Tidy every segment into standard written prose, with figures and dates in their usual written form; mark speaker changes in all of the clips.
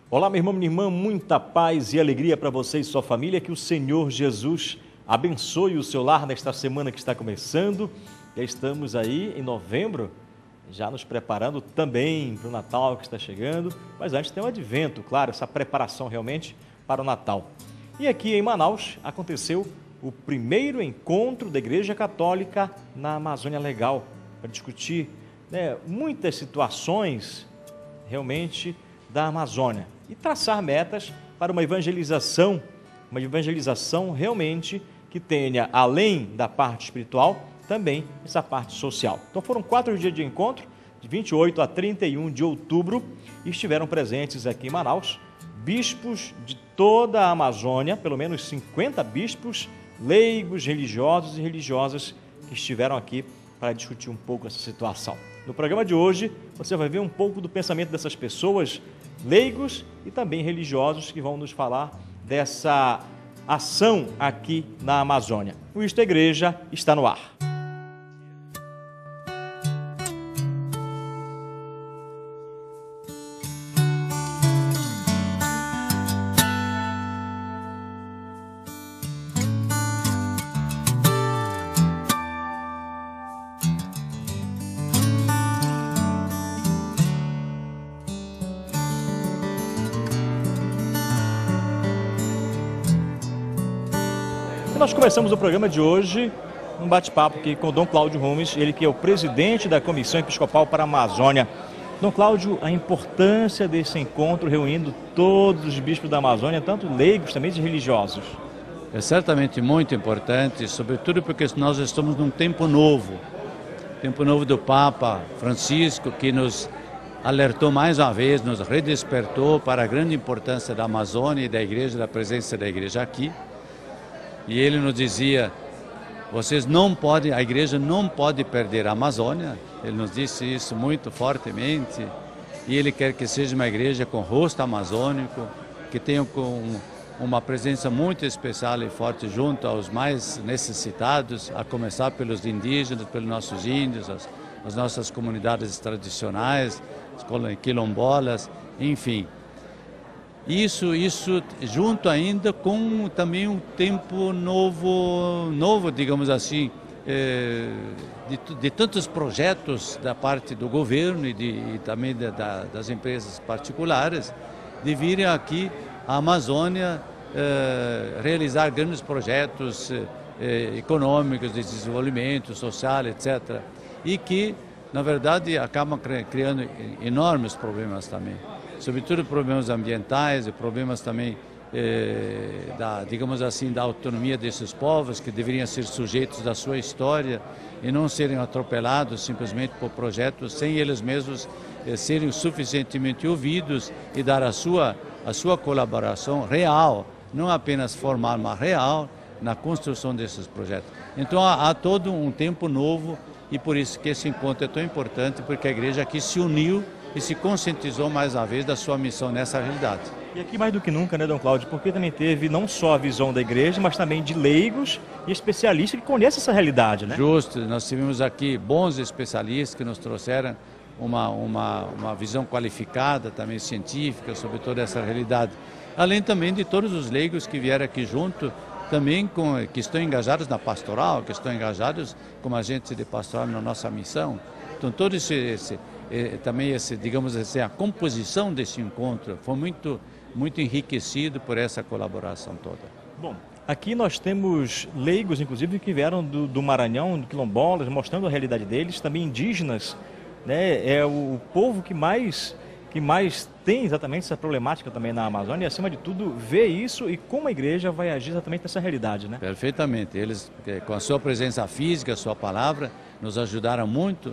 Speaker 1: Olá, meu irmão, minha irmã, muita paz e alegria para você e sua família, que o Senhor Jesus abençoe o seu lar nesta semana que está começando. Já estamos aí em novembro, já nos preparando também para o Natal que está chegando, mas antes tem o Advento, claro, essa preparação realmente para o Natal. E aqui em Manaus aconteceu o primeiro encontro da Igreja Católica na Amazônia Legal, para discutir muitas situações realmente da Amazônia e traçar metas para uma evangelização realmente que tenha, além da parte espiritual, também essa parte social. Então foram 4 dias de encontro, de 28 a 31 de outubro, e estiveram presentes aqui em Manaus bispos de toda a Amazônia, pelo menos 50 bispos, leigos, religiosos e religiosas que estiveram aqui para discutir um pouco essa situação. No programa de hoje, você vai ver um pouco do pensamento dessas pessoas, leigos e também religiosos, que vão nos falar dessa ação aqui na Amazônia. O Isto é Igreja está no ar. E nós começamos o programa de hoje num bate-papo aqui com o Dom Cláudio Rumes, ele que é o presidente da Comissão Episcopal para a Amazônia. Dom Cláudio, a importância desse encontro reunindo todos os bispos da Amazônia, tanto leigos também de religiosos.
Speaker 2: É certamente muito importante, sobretudo porque nós estamos num tempo novo do Papa Francisco, que nos alertou mais uma vez, nos redespertou para a grande importância da Amazônia e da Igreja, da presença da Igreja aqui. E ele nos dizia, a Igreja não pode perder a Amazônia. Ele nos disse isso muito fortemente. E ele quer que seja uma igreja com rosto amazônico, que tenha uma presença muito especial e forte junto aos mais necessitados, a começar pelos indígenas, pelos nossos índios, as nossas comunidades tradicionais, as quilombolas, enfim. Isso junto ainda com também um tempo novo, digamos assim, de tantos projetos da parte do governo e também das empresas particulares, de virem aqui à Amazônia realizar grandes projetos econômicos, de desenvolvimento social, etc. E que, na verdade, acabam criando enormes problemas também. Sobretudo problemas ambientais e problemas também, digamos assim, da autonomia desses povos, que deveriam ser sujeitos da sua história e não serem atropelados simplesmente por projetos sem eles mesmos serem suficientemente ouvidos e dar a sua colaboração real, não apenas formal, mas real, na construção desses projetos. Então há todo um tempo novo e por isso que esse encontro é tão importante, porque a igreja aqui se uniu e se conscientizou mais uma vez da sua missão nessa realidade.
Speaker 1: E aqui mais do que nunca, né, Dom Cláudio, porque também teve não só a visão da igreja, mas também de leigos e especialistas que conhecem essa realidade, né?
Speaker 2: Justo, nós tivemos aqui bons especialistas que nos trouxeram uma visão qualificada, também científica, sobre toda essa realidade. Além também de todos os leigos que vieram aqui junto, também que estão engajados na pastoral, que estão engajados como agentes de pastoral na nossa missão. Então todo digamos assim, a composição desse encontro foi muito enriquecido por essa colaboração toda.
Speaker 1: Bom, aqui nós temos leigos, inclusive, que vieram do Maranhão, do quilombolas, mostrando a realidade deles, também indígenas, né? É o povo que mais tem exatamente essa problemática também na Amazônia e, acima de tudo, vê isso e como a igreja vai agir exatamente nessa realidade, né?
Speaker 2: Perfeitamente. Eles, com a sua presença física, a sua palavra, nos ajudaram muito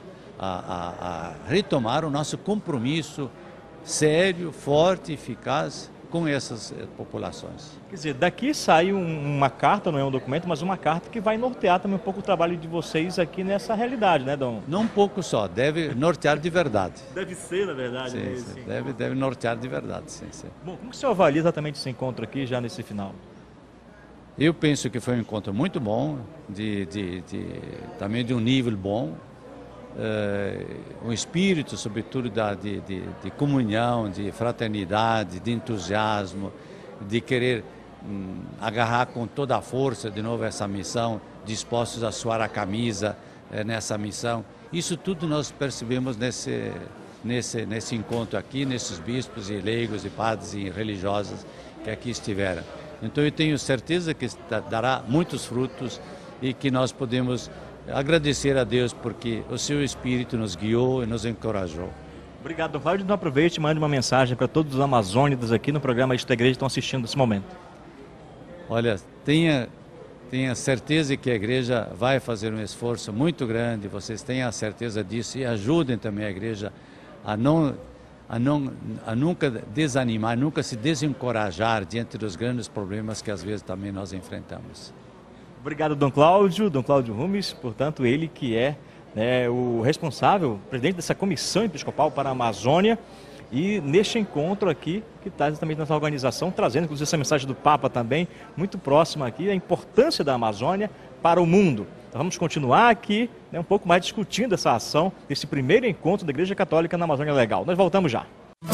Speaker 2: a retomar o nosso compromisso sério, forte e eficaz com essas populações.
Speaker 1: Quer dizer, daqui sai uma carta, não é um documento, mas uma carta que vai nortear também um pouco o trabalho de vocês aqui nessa realidade, né, Dom?
Speaker 2: Não um pouco só, deve nortear de verdade.
Speaker 1: Deve ser, na verdade.
Speaker 2: Sim,
Speaker 1: né?
Speaker 2: Sim. Deve nortear de verdade, sim.
Speaker 1: Bom, como que o senhor avalia exatamente esse encontro aqui já nesse final?
Speaker 2: Eu penso que foi um encontro muito bom, também de um nível bom. um espírito, sobretudo, de comunhão, de fraternidade, de entusiasmo, de querer agarrar com toda a força de novo essa missão, dispostos a suar a camisa nessa missão. Isso tudo nós percebemos nesse encontro aqui, nesses bispos e leigos e padres e religiosas que aqui estiveram. Então eu tenho certeza que dará muitos frutos e que nós podemos agradecer a Deus porque o seu Espírito nos guiou e nos encorajou.
Speaker 1: Obrigado, Dom Cláudio. Então aproveite e mande uma mensagem para todos os amazônidas aqui no programa Isto é Igreja que estão assistindo nesse momento.
Speaker 2: Olha, tenha certeza que a igreja vai fazer um esforço muito grande, vocês tenham a certeza disso e ajudem também a igreja a nunca desanimar, nunca se desencorajar diante dos grandes problemas que às vezes também nós enfrentamos.
Speaker 1: Obrigado, Dom Cláudio Rumes, portanto, ele que é o responsável, presidente dessa comissão episcopal para a Amazônia, e neste encontro aqui, que está exatamente nessa organização, trazendo inclusive essa mensagem do Papa também, muito próxima aqui, a importância da Amazônia para o mundo. Então vamos continuar aqui, um pouco mais discutindo essa ação, desse primeiro encontro da Igreja Católica na Amazônia Legal. Nós voltamos já.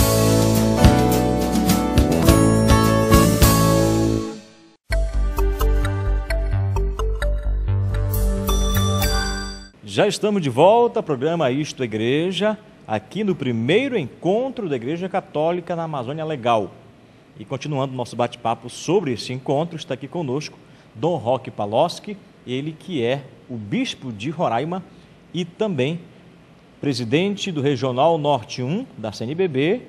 Speaker 1: Já estamos de volta ao programa Isto é Igreja, aqui no primeiro encontro da Igreja Católica na Amazônia Legal. E continuando o nosso bate-papo sobre esse encontro, está aqui conosco Dom Roque Paloski, ele que é o bispo de Roraima e também presidente do Regional Norte 1 da CNBB,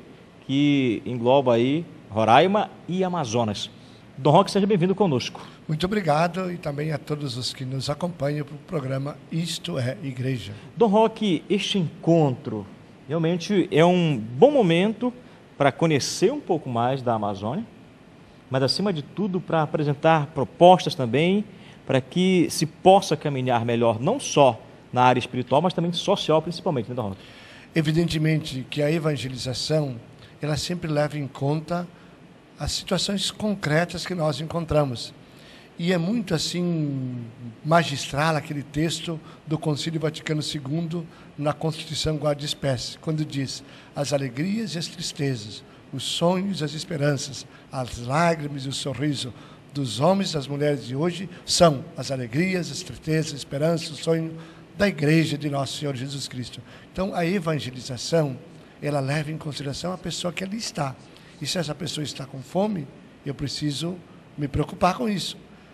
Speaker 1: que engloba aí Roraima e Amazonas. Dom Roque, seja bem-vindo conosco.
Speaker 3: Muito obrigado e também a todos os que nos acompanham para o programa Isto é Igreja.
Speaker 1: Dom Roque, este encontro realmente é um bom momento para conhecer um pouco mais da Amazônia, mas acima de tudo para apresentar propostas também para que se possa caminhar melhor, não só na área espiritual, mas também social principalmente, né, Dom Roque?
Speaker 3: Evidentemente que a evangelização, ela sempre leva em conta as situações concretas que nós encontramos. E é muito assim magistral aquele texto do Concílio Vaticano II na Constituição Guarda-Espécie, quando diz: as alegrias e as tristezas, os sonhos e as esperanças, as lágrimas e o sorriso dos homens e das mulheres de hoje são as alegrias, as tristezas, as esperanças, o sonho da Igreja de Nosso Senhor Jesus Cristo. Então, a evangelização, ela leva em consideração a pessoa que ali está. E se essa pessoa está com fome, eu preciso me preocupar com isso.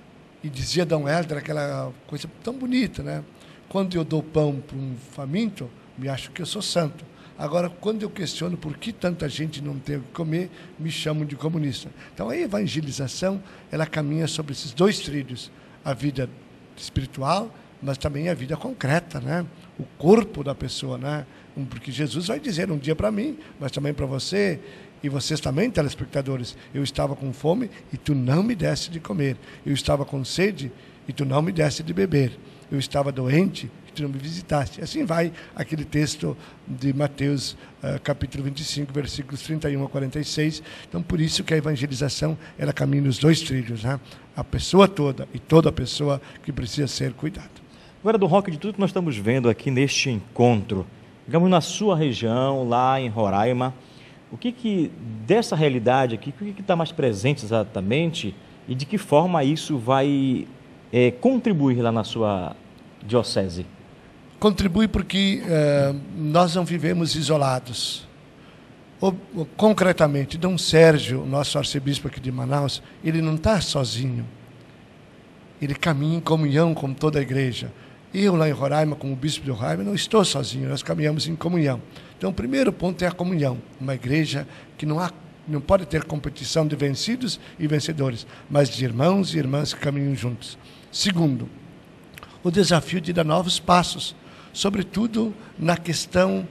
Speaker 3: E dizia Dom Helder aquela coisa tão bonita, né? Quando eu dou pão para um faminto, me acho que eu sou santo. Agora, quando eu questiono por que tanta gente não tem o que comer, me chamam de comunista. Então, a evangelização, ela caminha sobre esses dois trilhos. A vida espiritual, mas também a vida concreta, né? O corpo da pessoa, né? Porque Jesus vai dizer um dia para mim, mas também para você, e vocês também, telespectadores: eu estava com fome e tu não me deste de comer. Eu estava com sede e tu não me deste de beber. Eu estava doente e tu não me visitaste. Assim vai aquele texto de Mateus, capítulo 25, versículos 31 a 46. Então, por isso que a evangelização, ela caminha nos dois trilhos, né? A pessoa toda e toda a pessoa que precisa ser cuidada.
Speaker 1: Agora, Dom Roque, de tudo que nós estamos vendo aqui neste encontro, digamos na sua região, lá em Roraima, o que dessa realidade aqui, o que está mais presente exatamente e de que forma isso vai contribuir lá na sua diocese?
Speaker 3: Contribui porque nós não vivemos isolados. Concretamente, Dom Sérgio, nosso arcebispo aqui de Manaus, ele não está sozinho. Ele caminha em comunhão com toda a igreja. Eu lá em Roraima, como bispo de Roraima, não estou sozinho, nós caminhamos em comunhão. Então, o primeiro ponto é a comunhão. Uma igreja que não pode ter competição de vencidos e vencedores, mas de irmãos e irmãs que caminham juntos. Segundo, o desafio de dar novos passos, sobretudo na questão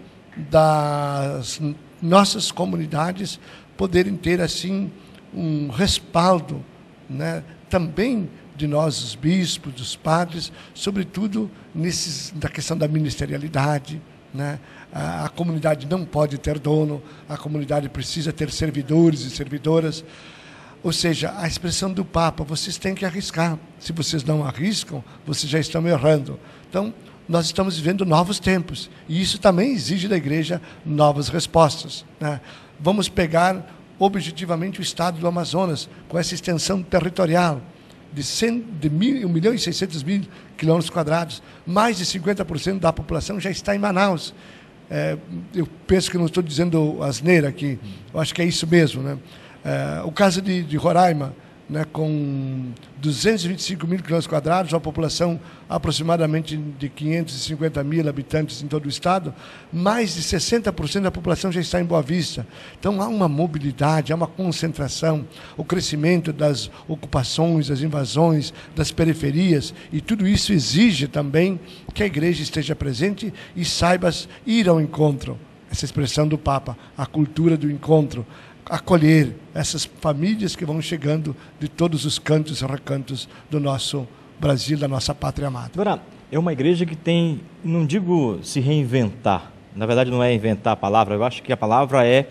Speaker 3: das nossas comunidades poderem ter assim um respaldo, né, também de nós, os bispos, dos padres, sobretudo na questão da ministerialidade, né? A comunidade não pode ter dono, a comunidade precisa ter servidores e servidoras. Ou seja, a expressão do Papa: vocês têm que arriscar. Se vocês não arriscam, vocês já estão errando. Então, nós estamos vivendo novos tempos. E isso também exige da igreja novas respostas, né? Vamos pegar objetivamente o estado do Amazonas, com essa extensão territorial de 1.600.000 quilômetros quadrados. Mais de 50% da população já está em Manaus. Eu penso que não estou dizendo asneira aqui, eu acho que é isso mesmo, né? O caso de Roraima, né, com 225 mil quilômetros quadrados, uma população aproximadamente de 550 mil habitantes em todo o estado, mais de 60% da população já está em Boa Vista. Então há uma mobilidade, há uma concentração, o crescimento das ocupações, das invasões, das periferias, e tudo isso exige também que a igreja esteja presente e saiba ir ao encontro. Essa expressão do Papa, a cultura do encontro, acolher essas famílias que vão chegando de todos os cantos e recantos do nosso Brasil, da nossa pátria amada.
Speaker 1: Agora, é uma igreja que tem, não digo se reinventar, na verdade não é inventar a palavra, eu acho que a palavra é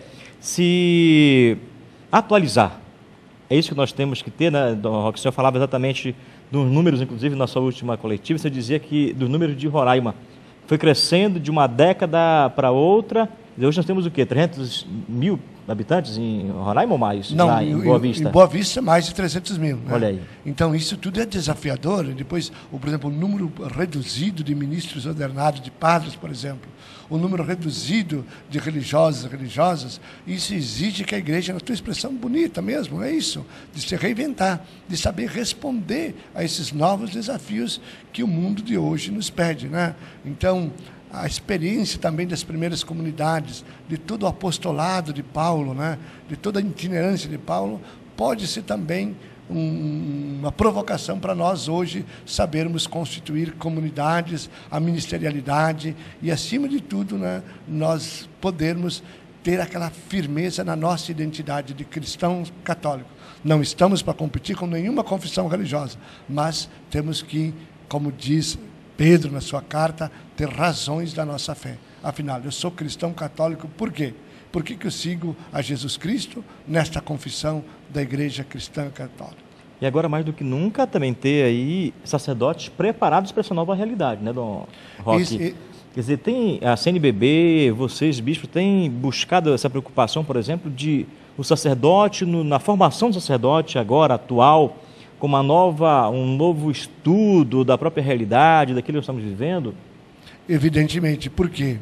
Speaker 1: se atualizar. É isso que nós temos que ter, né, Dom Roque? O senhor falava exatamente dos números, inclusive na sua última coletiva, você dizia que do número de Roraima foi crescendo de uma década para outra. Hoje nós temos o quê? 300 mil habitantes em Roraima ou mais?
Speaker 3: Não,
Speaker 1: lá em Boa Vista?
Speaker 3: Em Boa Vista, mais de 300 mil. Né?
Speaker 1: Olha aí.
Speaker 3: Então, isso tudo é desafiador. Depois, por exemplo, o número reduzido de ministros ordenados, de padres, por exemplo, o número reduzido de religiosos e religiosas, isso exige que a igreja, na tua expressão bonita mesmo, é isso, de se reinventar, de saber responder a esses novos desafios que o mundo de hoje nos pede, né? Então, a experiência também das primeiras comunidades, de todo o apostolado de Paulo, né? De toda a itinerância de Paulo, pode ser também uma provocação para nós hoje sabermos constituir comunidades, a ministerialidade e, acima de tudo, né, nós podermos ter aquela firmeza na nossa identidade de cristão católico. Não estamos para competir com nenhuma confissão religiosa, mas temos que, como diz Pedro na sua carta, ter razões da nossa fé. Afinal, eu sou cristão católico, por quê? Por que eu sigo a Jesus Cristo nesta confissão da Igreja Cristã Católica?
Speaker 1: E agora, mais do que nunca, também ter aí sacerdotes preparados para essa nova realidade, né, Dom Roque? Quer dizer, tem a CNBB, vocês, bispos, têm buscado essa preocupação, por exemplo, de o sacerdote, na formação do sacerdote agora, atual, com um novo estudo da própria realidade, daquilo que estamos vivendo?
Speaker 3: Evidentemente, porque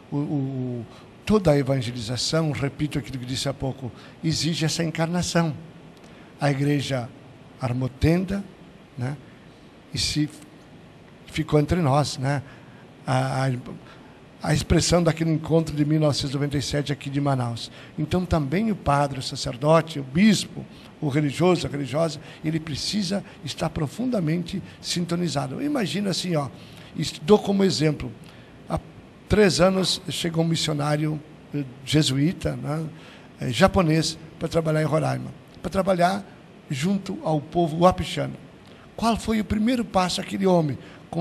Speaker 3: toda a evangelização, repito aquilo que disse há pouco, exige essa encarnação. A igreja armou tenda, né, e ficou entre nós, né? A expressão daquele encontro de 1997 aqui de Manaus. Então também o padre, o sacerdote, o bispo, o religioso, a religiosa, ele precisa estar profundamente sintonizado. Imagina assim, dou como exemplo, há 3 anos chegou um missionário jesuíta, né, japonês, para trabalhar em Roraima, para trabalhar junto ao povo wapixano. Qual foi o primeiro passo daquele homem, com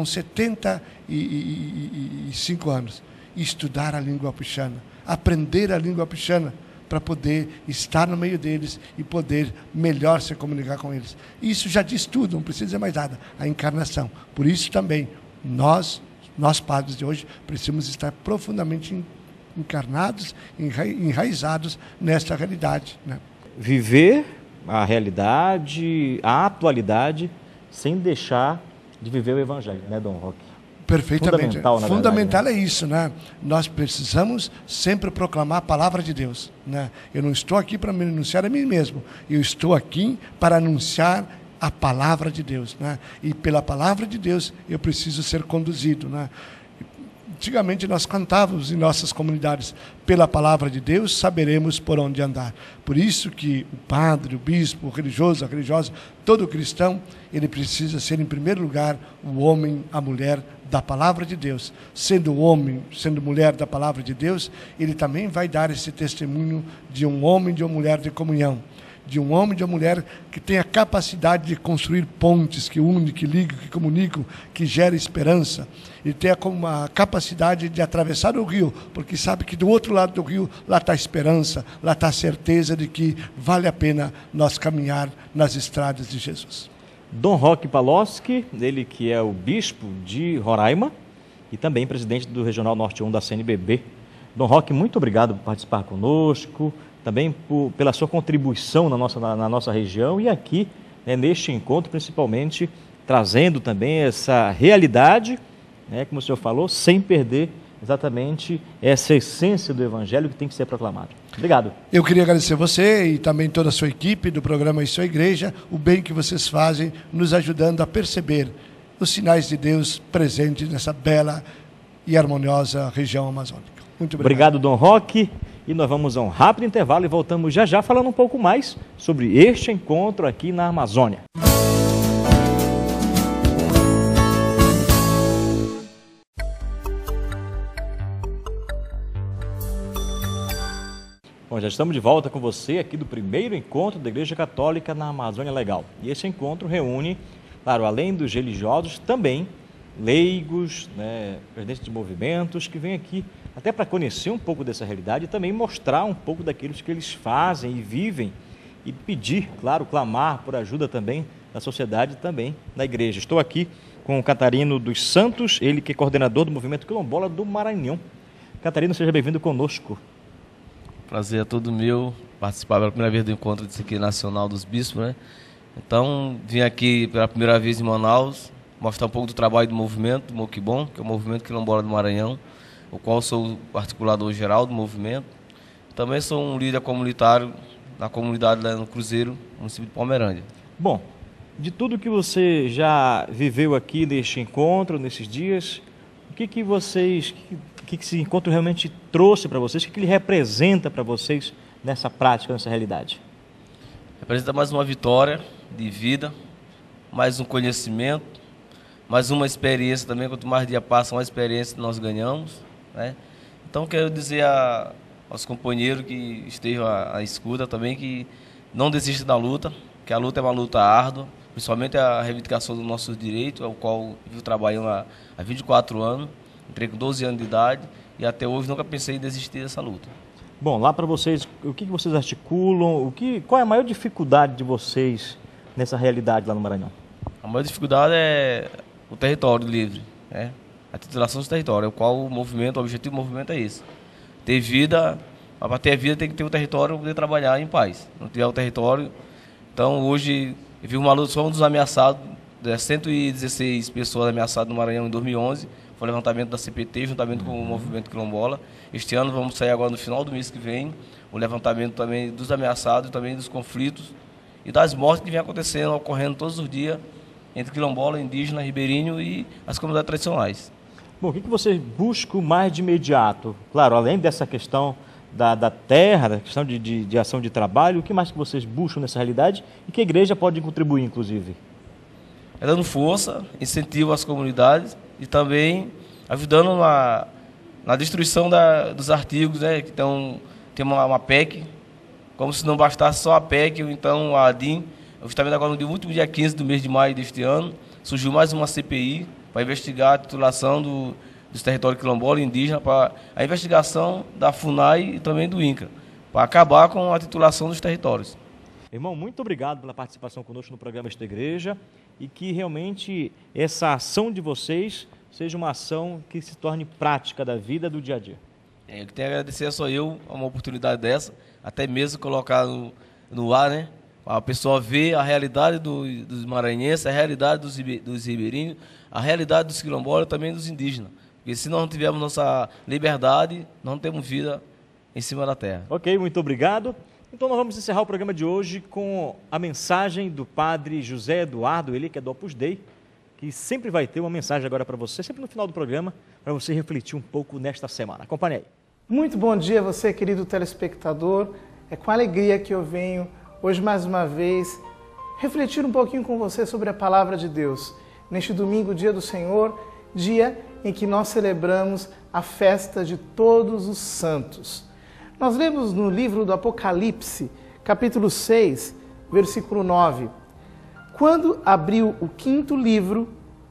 Speaker 3: 75 anos? Estudar a língua wapixana, aprender a língua wapixana, para poder estar no meio deles e poder melhor se comunicar com eles. Isso já diz tudo, não precisa dizer mais nada, a encarnação. Por isso também, nós padres de hoje, precisamos estar profundamente encarnados, enraizados nesta realidade, né?
Speaker 1: Viver a realidade, a atualidade, sem deixar de viver o Evangelho, né, Dom Roque?
Speaker 3: Perfeitamente.
Speaker 1: Fundamental,
Speaker 3: né? É isso, né? Nós precisamos sempre proclamar a palavra de Deus, né? Eu não estou aqui para me anunciar a mim mesmo, eu estou aqui para anunciar a palavra de Deus, né? E pela palavra de Deus eu preciso ser conduzido, né? Antigamente nós cantávamos em nossas comunidades, pela palavra de Deus saberemos por onde andar. Por isso que o padre, o bispo, o religioso, a religiosa, todo cristão, ele precisa ser em primeiro lugar o homem, a mulher da palavra de Deus. Sendo homem, sendo mulher da palavra de Deus, ele também vai dar esse testemunho de um homem, de uma mulher de comunhão. De um homem e de uma mulher que tem a capacidade de construir pontes que unem, que ligam, que comunicam, que geram esperança. Ele tem a capacidade de atravessar o rio, porque sabe que do outro lado do rio, lá está a esperança, lá está a certeza de que vale a pena nós caminhar nas estradas de Jesus.
Speaker 1: Dom Roque Paloski, ele que é o bispo de Roraima, e também presidente do Regional Norte 1 da CNBB. Dom Roque, muito obrigado por participar conosco, também pela sua contribuição na nossa região e aqui, né, neste encontro, principalmente trazendo também essa realidade, né, como o senhor falou, sem perder exatamente essa essência do Evangelho que tem que ser proclamado. Obrigado.
Speaker 3: Eu queria agradecer você e também toda a sua equipe do programa Isso é Igreja, o bem que vocês fazem, nos ajudando a perceber os sinais de Deus presentes nessa bela e harmoniosa região amazônica. Muito obrigado.
Speaker 1: Obrigado, Dom Roque. E nós vamos a um rápido intervalo e voltamos já já falando um pouco mais sobre este encontro aqui na Amazônia. Bom, já estamos de volta com você aqui do primeiro encontro da Igreja Católica na Amazônia Legal. E esse encontro reúne, claro, além dos religiosos, também leigos, né, presidentes de movimentos, que vêm aqui até para conhecer um pouco dessa realidade e também mostrar um pouco daquilo que eles fazem e vivem e pedir, claro, clamar por ajuda também da sociedade e também da igreja. Estou aqui com o Catarino dos Santos, ele que é coordenador do Movimento Quilombola do Maranhão. Catarino, seja bem-vindo conosco.
Speaker 4: Prazer é todo meu participar pela primeira vez do encontro desse aqui nacional dos bispos, né? Então, vim aqui pela primeira vez em Manaus, mostrar um pouco do trabalho do movimento, do Moquibom, que é o Movimento Quilombola do Maranhão, o qual sou o articulador geral do movimento. Também sou um líder comunitário na comunidade lá no Cruzeiro, município de Palmeirândia.
Speaker 1: Bom, de tudo que você já viveu aqui neste encontro, nesses dias, o que esse encontro realmente trouxe para vocês? O que ele representa para vocês nessa prática, nessa realidade?
Speaker 4: Representa mais uma vitória de vida, mais um conhecimento, mais uma experiência também. Quanto mais dia passa, mais experiência nós ganhamos, né? Então quero dizer aos companheiros que estejam à escuta também que não desistam da luta, que a luta é uma luta árdua, principalmente a reivindicação dos nossos direitos, ao qual eu trabalhando há 24 anos, entrei com 12 anos de idade e até hoje nunca pensei em desistir dessa luta.
Speaker 1: Bom, lá para vocês, o que vocês articulam, qual é a maior dificuldade de vocês nessa realidade lá no Maranhão?
Speaker 4: A maior dificuldade é o território livre, né? A titulação do território, o qual o objetivo do movimento é esse. Ter vida, para ter vida tem que ter o território para poder trabalhar em paz. Não tiver o território, então hoje eu vi uma luta, só um dos ameaçados, 116 pessoas ameaçadas no Maranhão em 2011, foi o levantamento da CPT, juntamente com o Movimento Quilombola. Este ano vamos sair agora no final do mês que vem, o levantamento também dos ameaçados, também dos conflitos e das mortes que vem acontecendo, ocorrendo todos os dias entre quilombola, indígena, ribeirinho e as comunidades tradicionais.
Speaker 1: Bom, o que vocês buscam mais de imediato? Claro, além dessa questão da terra, da questão de ação de trabalho, o que mais que vocês buscam nessa realidade e que a igreja pode contribuir, inclusive?
Speaker 4: É dando força, incentivo às comunidades e também ajudando na destruição dos artigos, né? Então, tem uma PEC, como se não bastasse só a PEC, ou então a ADIM. Justamente agora no último dia 15 do mês de maio deste ano, surgiu mais uma CPI para investigar a titulação dos territórios quilombola e indígena, para a investigação da FUNAI e também do INCRA, para acabar com a titulação dos territórios.
Speaker 1: Irmão, muito obrigado pela participação conosco no programa Esta Igreja e que realmente essa ação de vocês seja uma ação que se torne prática da vida do dia a dia.
Speaker 4: Eu que tenho a agradecer só eu a uma oportunidade dessa, até mesmo colocar no ar, né? A pessoa ver a realidade dos maranhenses, a realidade dos ribeirinhos, a realidade dos quilombolas e também dos indígenas. Porque se nós não tivermos nossa liberdade, nós não temos vida em cima da terra.
Speaker 1: Ok, muito obrigado. Então nós vamos encerrar o programa de hoje com a mensagem do padre José Eduardo, ele que é do Opus Dei, que sempre vai ter uma mensagem agora para você, sempre no final do programa, para você refletir um pouco nesta semana. Acompanhe aí.
Speaker 5: Muito bom dia a você, querido telespectador. É com alegria que eu venho hoje mais uma vez refletir um pouquinho com você sobre a palavra de Deus. Neste domingo, dia do Senhor, dia em que nós celebramos a festa de todos os santos. Nós lemos no livro do Apocalipse, capítulo 6, versículo 9. Quando abriu o 5º livro,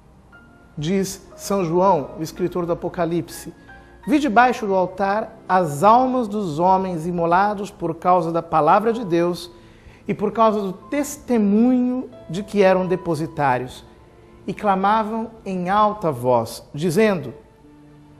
Speaker 5: diz São João, o escritor do Apocalipse, vi debaixo do altar as almas dos homens imolados por causa da palavra de Deus e por causa do testemunho de que eram depositários, e clamavam em alta voz, dizendo: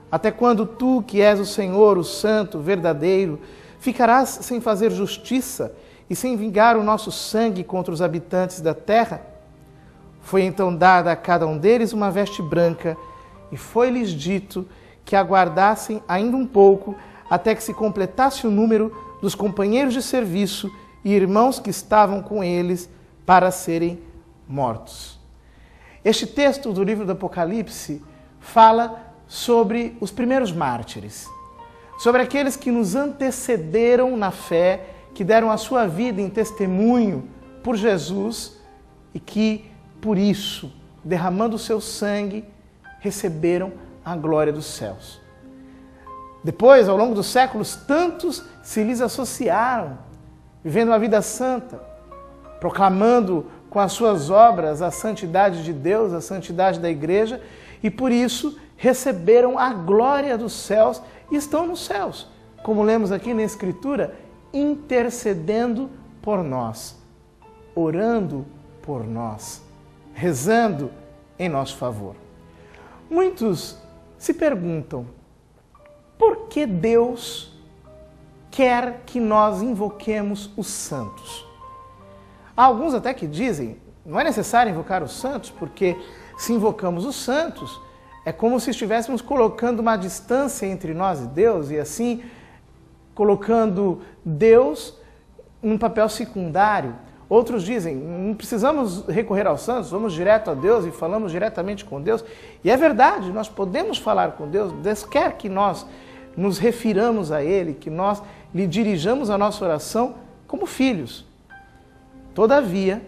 Speaker 5: Até quando tu, que és o Senhor, o Santo, verdadeiro, ficarás sem fazer justiça e sem vingar o nosso sangue contra os habitantes da terra? Foi então dada a cada um deles uma veste branca, e foi-lhes dito que aguardassem ainda um pouco, até que se completasse o número dos companheiros de serviço e irmãos que estavam com eles para serem mortos. Este texto do livro do Apocalipse fala sobre os primeiros mártires, sobre aqueles que nos antecederam na fé, que deram a sua vida em testemunho por Jesus e que, por isso, derramando o seu sangue, receberam a glória dos céus. Depois, ao longo dos séculos, tantos se lhes associaram, vivendo uma vida santa, proclamando com as suas obras a santidade de Deus, a santidade da igreja, e por isso receberam a glória dos céus e estão nos céus, como lemos aqui na Escritura, intercedendo por nós, orando por nós, rezando em nosso favor. Muitos se perguntam, por que Deus quer que nós invoquemos os santos? Há alguns até que dizem, não é necessário invocar os santos, porque se invocamos os santos, é como se estivéssemos colocando uma distância entre nós e Deus, e assim colocando Deus num papel secundário. Outros dizem, não precisamos recorrer aos santos, vamos direto a Deus e falamos diretamente com Deus. E é verdade, nós podemos falar com Deus, Deus quer que nós nos refiramos a Ele, que nós lhe dirijamos a nossa oração como filhos. Todavia,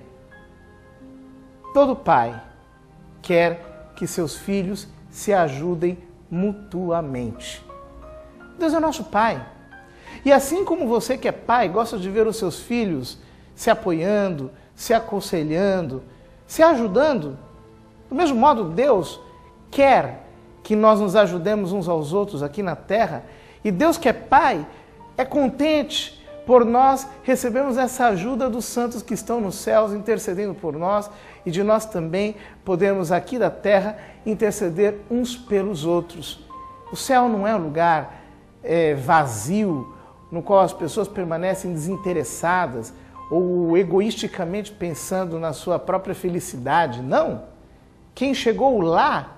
Speaker 5: todo pai quer que seus filhos se ajudem mutuamente. Deus é nosso Pai. E assim como você que é pai gosta de ver os seus filhos se apoiando, se aconselhando, se ajudando, do mesmo modo Deus quer que nós nos ajudemos uns aos outros aqui na terra, e Deus que é Pai é contente por nós recebermos essa ajuda dos santos que estão nos céus intercedendo por nós, e de nós também podermos aqui da terra interceder uns pelos outros. O céu não é um lugar vazio, no qual as pessoas permanecem desinteressadas ou egoisticamente pensando na sua própria felicidade. Não! Quem chegou lá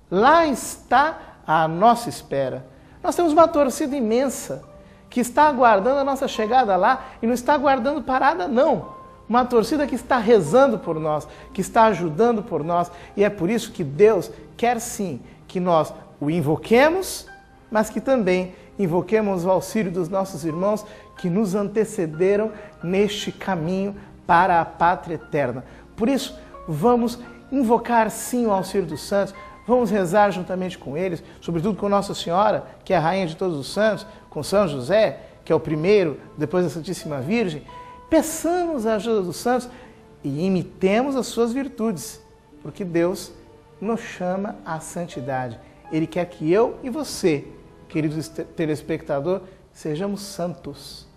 Speaker 5: está à nossa espera. Nós temos uma torcida imensa que está aguardando a nossa chegada lá e não está aguardando parada, não. Uma torcida que está rezando por nós, que está ajudando por nós, e é por isso que Deus quer sim que nós o invoquemos, mas que também invoquemos o auxílio dos nossos irmãos que nos antecederam neste caminho para a pátria eterna. Por isso, vamos invocar sim o auxílio dos santos, vamos rezar juntamente com eles, sobretudo com Nossa Senhora, que é a Rainha de todos os santos, com São José, que é o primeiro, depois da Santíssima Virgem. Peçamos a ajuda dos santos e imitemos as suas virtudes, porque Deus nos chama à santidade. Ele quer que eu e você, querido telespectador, sejamos santos.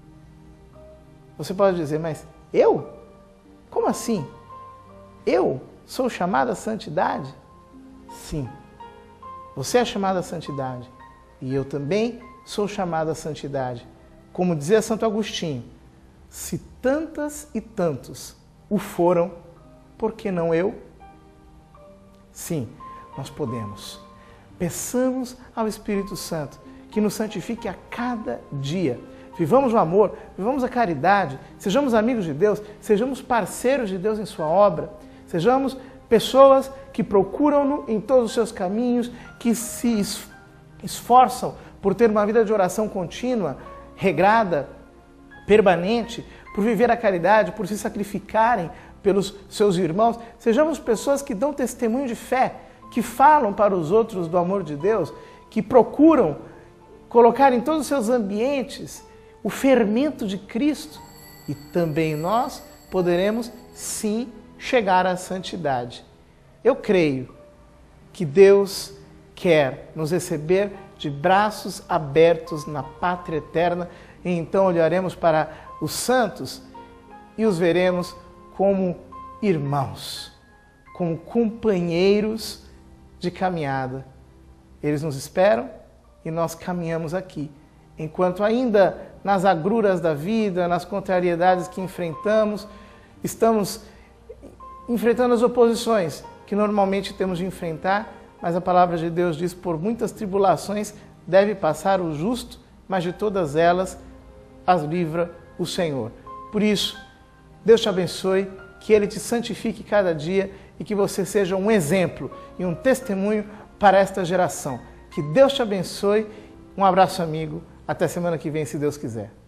Speaker 5: Você pode dizer, mas eu? Como assim? Eu sou chamado à santidade? Sim, você é chamado à santidade e eu também sou chamado à santidade. Como dizia Santo Agostinho, se tantas e tantos o foram, por que não eu? Sim, nós podemos. Peçamos ao Espírito Santo que nos santifique a cada dia. Vivamos o amor, vivamos a caridade, sejamos amigos de Deus, sejamos parceiros de Deus em sua obra, sejamos pessoas que procuram-no em todos os seus caminhos, que se esforçam por ter uma vida de oração contínua, regrada, permanente, por viver a caridade, por se sacrificarem pelos seus irmãos. Sejamos pessoas que dão testemunho de fé, que falam para os outros do amor de Deus, que procuram colocar em todos os seus ambientes o fermento de Cristo. E também nós poderemos, sim, chegar à santidade. Eu creio que Deus quer nos receber de braços abertos na pátria eterna, e então olharemos para os santos e os veremos como irmãos, como companheiros de caminhada. Eles nos esperam e nós caminhamos aqui. Enquanto ainda nas agruras da vida, nas contrariedades que enfrentamos, estamos enfrentando as oposições que normalmente temos de enfrentar, mas a palavra de Deus diz: por muitas tribulações deve passar o justo, mas de todas elas as livra o Senhor. Por isso, Deus te abençoe, que Ele te santifique cada dia e que você seja um exemplo e um testemunho para esta geração. Que Deus te abençoe. Um abraço, amigo. Até semana que vem, se Deus quiser.